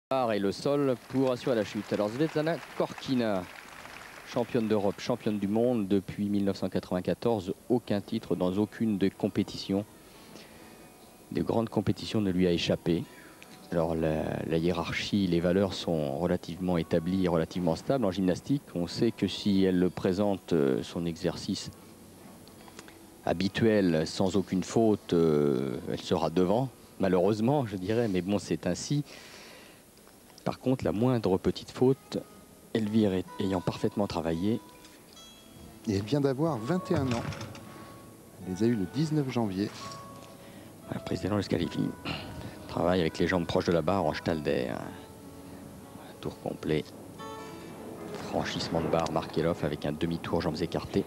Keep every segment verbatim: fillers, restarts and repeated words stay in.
Et le sol pour assurer la chute. Alors Svetlana Korkina, championne d'Europe, championne du monde depuis mille neuf cent quatre-vingt-quatorze, aucun titre dans aucune des compétitions. De grandes compétitions ne lui a échappé. Alors la, la hiérarchie, les valeurs sont relativement établies et relativement stables en gymnastique. On sait que si elle présente son exercice habituel sans aucune faute, euh, elle sera devant, malheureusement je dirais, mais bon c'est ainsi. Par contre, la moindre petite faute, Elvire ayant parfaitement travaillé. Et elle vient d'avoir vingt et un ans. Elle les a eu le dix-neuf janvier. Le président le qualifie. Travaille avec les jambes proches de la barre en Stalder. Tour complet. Franchissement de barre, Markelov avec un demi-tour, jambes écartées.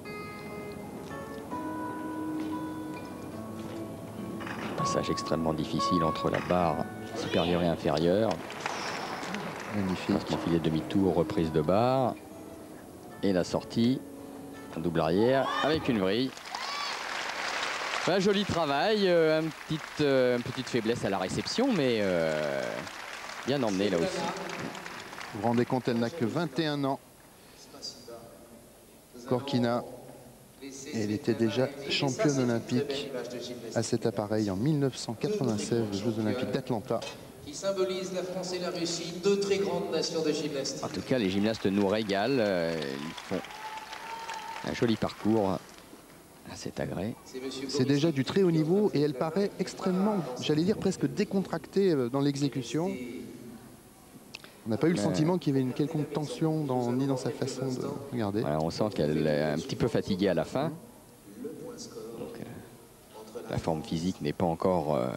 Passage extrêmement difficile entre la barre supérieure et inférieure. Magnifique. Filet demi-tour, reprise de barre. Et la sortie, un double arrière avec une vrille. Un joli travail, euh, une, petite, euh, une petite faiblesse à la réception, mais euh, bien emmené là aussi. Vous vous rendez compte, elle n'a que vingt et un ans. Korkina. Elle était déjà championne olympique à cet appareil en mille neuf cent quatre-vingt-seize, aux Jeux Olympiques d'Atlanta. Qui symbolise la France et la Russie, deux très grandes nations de gymnastique. En tout cas, les gymnastes nous régalent. Euh, ils font un joli parcours à cet agrès. C'est déjà du très haut niveau et elle paraît extrêmement, j'allais dire presque décontractée dans l'exécution. On n'a pas eu le Mais... sentiment qu'il y avait une quelconque tension dans, ni dans sa façon de regarder. Voilà, on sent qu'elle est un petit peu fatiguée à la fin. Donc, euh, la forme physique n'est pas encore euh,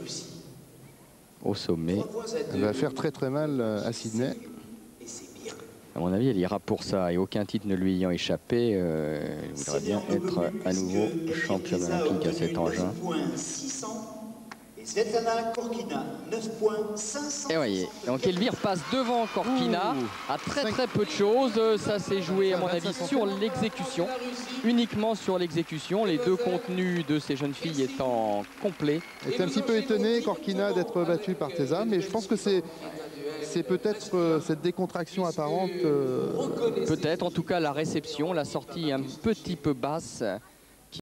au sommet. Elle va faire très très mal à Sydney. À mon avis, elle ira pour ça. Et aucun titre ne lui ayant échappé, euh, elle voudrait bien être à nouveau championne olympique à cet engin. Svetlana Korkina, neuf points cinq cents. Et voyez, donc Elvire passe devant Korkina à très très peu de choses. Ça s'est joué à mon avis sur l'exécution, uniquement sur l'exécution, les deux contenus de ces jeunes filles étant complets. Elle est un petit peu étonnée, Korkina, d'être battue par Teza, mais je pense que c'est c'est peut-être euh, cette décontraction apparente. Euh... Peut-être, en tout cas la réception, la sortie un petit peu basse.